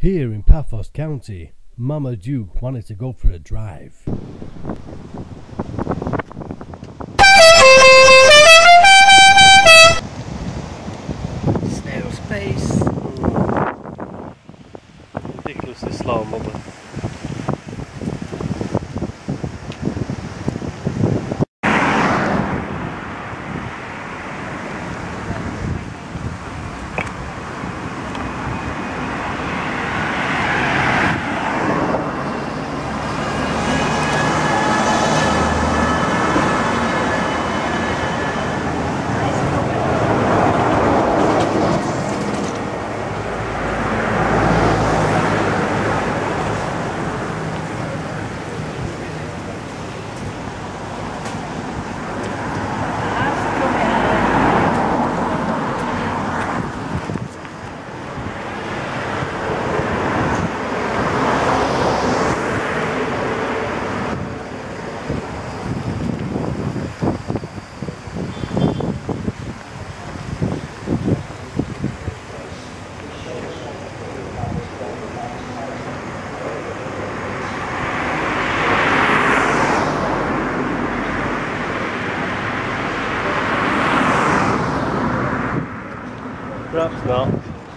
Here in Paphos County, Mama Duke wanted to go for a drive. Snail's pace. Ridiculously slow, Mama. Perhaps not.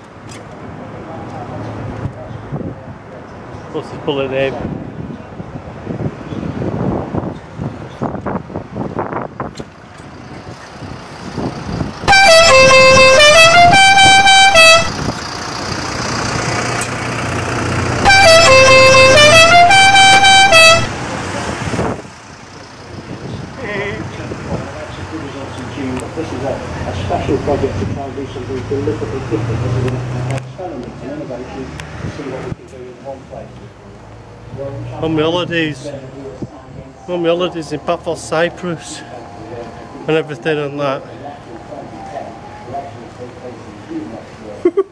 What's his bullet name? This is a special project to try and do something deliberately different. This is an experiment, an innovation to see what we can do in one place. On my holidays in Paphos, Cyprus, and everything on that.